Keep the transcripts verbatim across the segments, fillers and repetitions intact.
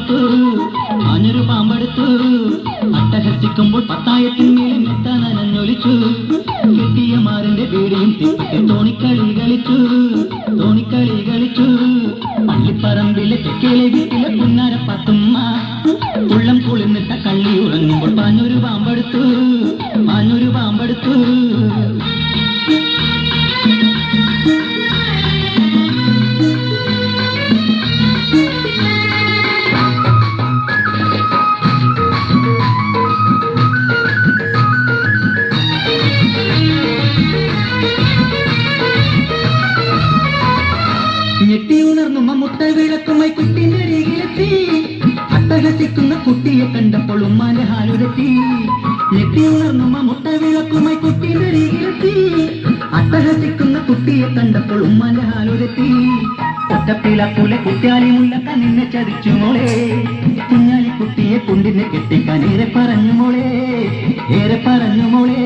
പാമ്പെടുത്തു ആഞ്ഞൊരു പാമ്പെടുത്തു അട്ടഹസിക്കുമ്പോൾ പത്തായത്തിന്മേലും എത്താൻ നനഞ്ഞൊലിച്ചു കെട്ടിയ മാറിന്റെ പേടിയും തിപ്പത്തി തോണിക്കളി കളിച്ചു തോണിക്കളി കളിച്ചു പള്ളിപ്പറമ്പിലെ തെക്കേലെ വീട്ടിലെ പുന്നാര പത്തുമ്മ ഉള്ളം കുളിർന്നിട്ട കള്ളി ഉറങ്ങുമ്പോൾ പാഞ്ഞൊരു പാമ്പെടുത്തു പാഞ്ഞൊരു പാമ്പെടുത്തു ഞെട്ടിയുണർന്നുമ്മ മുട്ട വിളക്കുമായി കുട്ടിന്റെ അരികിലെത്തി അട്ടഹസിക്കുന്ന കുട്ടിയെ കണ്ടപ്പോൾ ഉമ്മാന്റെ ഹാലുരത്തി ഞെട്ടിയുണർന്നുമ്മ മുട്ട വിളക്കുമായി കുട്ടിന്റെ അരികിലെത്തി അട്ടഹസിക്കുന്ന കുട്ടിയെ കണ്ടപ്പോൾ ഉമ്മാന്റെ ഹാലുരത്തി ഒറ്റപ്പിളക്കൂലെ കുട്ടിയാലി മുല്ലക്ക നിന്നെ ചതിച്ചു മോളെ കുഞ്ഞാലി കുട്ടിയെ കൊണ്ടിനെ കെട്ടിക്കാൻ ഏറെ പറഞ്ഞു മോളെ ഏറെ പറഞ്ഞു മോളെ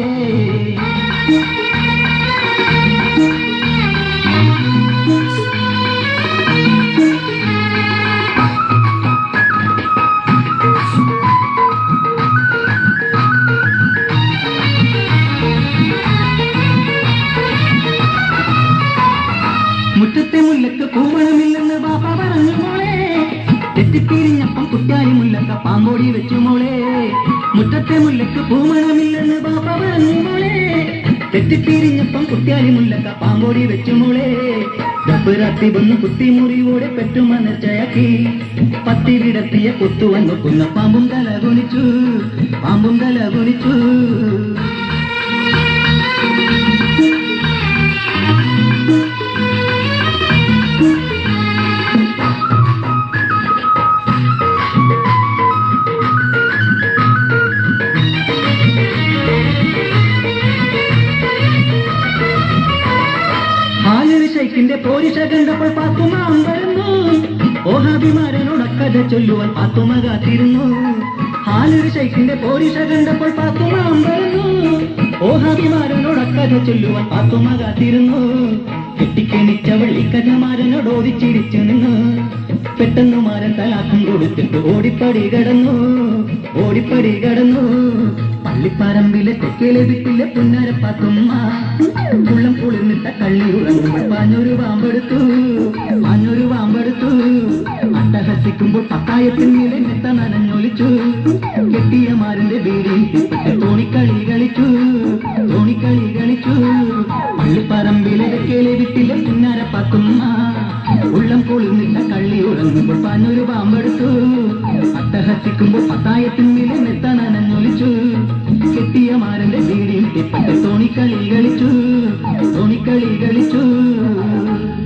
മുറ്റത്തെ മുല്ലക്ക് പൂമണമില്ലെന്ന് ബാപ്പ പറഞ്ഞു മോളെ തെറ്റിപ്പിരിഞ്ഞപ്പം കുറ്റാലി മുല്ലക്ക പാമ്പോടി വെച്ചു മോളെ മുറ്റത്തെ മുല്ലക്ക് പൂമണമില്ലെന്ന് ബാപ്പ പറഞ്ഞു മോളെ തെറ്റിപ്പിരിഞ്ഞപ്പം കുറ്റാലി മുല്ലക്ക പാമ്പോടി വെച്ചു മോളെ ഗപ്പുരാത്തി വന്ന് കുത്തി മുറിവോടെ പെറ്റുമനച്ചയക്കി പത്തി വിടത്തിയ കൊത്തുവൻ നോക്കുന്ന പാമ്പും തല കുനിച്ചു പാമ്പും തല കുനിച്ചു ിന്റെ പോരിഷ കണ്ടപ്പോൾ പാത്തുമ്മ അമ്പരന്നു ഓഹാഭിമാരനോടക്കഥ ചൊല്ലുവാൻ പാത്തുമ്മ കാത്തിരുന്നു ഹാലൊരു ശൈഖിന്റെ പോരിഷ കണ്ടപ്പോൾ പാത്തുമ്മ അമ്പരന്നു ഓഹാഭിമാരനോടക്കഥ ചൊല്ലുവാൻ പാത്തുമ്മ കാത്തിരുന്നു കെട്ടിക്കെണിച്ചവൾ ഇക്കഥമാരനോട് ഓടിച്ചിരിച്ചു നിന്നു പെട്ടെന്ന് മാരൻ തലാക്കം കൊടുത്തിട്ട് ഓടിപ്പടി കടന്നു ഓടിപ്പടി കടന്നു പള്ളിപ്പറമ്പിലെ തെക്കേലെ വീട്ടിലെ പുന്നാര പാത്തുമ്മ ഉള്ളം കുളിർന്നിട്ട കള്ളി ഉറങ്ങുമ്പോൾ പാഞ്ഞൊരു പാമ്പെടുത്തു പാഞ്ഞൊരു പാമ്പെടുത്തു അട്ടഹസിക്കുമ്പോൾ പത്തായത്തിന്മേലെ മെത്ത നനഞ്ഞൊലിച്ചു കെട്ടിയ മാറിന്റെ ബീഡിയിൽ തിപ്പത്തെ തോണിക്കളി കളിച്ചു തോണിക്കളി കളിച്ചു പള്ളിപ്പറമ്പിലെ തെക്കേലെ വീട്ടിലെ പുന്നാര പാത്തുമ്മ ഉള്ളം കുളിർന്നിട്ട കള്ളി ഉറങ്ങുമ്പോൾ പാഞ്ഞൊരു പാമ്പെടുത്തു അട്ടഹസിക്കുമ്പോൾ പത്തായത്തിന്മേലെ മെത്ത നനഞ്ഞൊലിച്ചു കെട്ടിയ മാറിന്റെ ബീഡിയിൽ തിപ്പത്തെ തോണിക്കളി കളിച്ചു തോണിക്കളി കളിച്ചു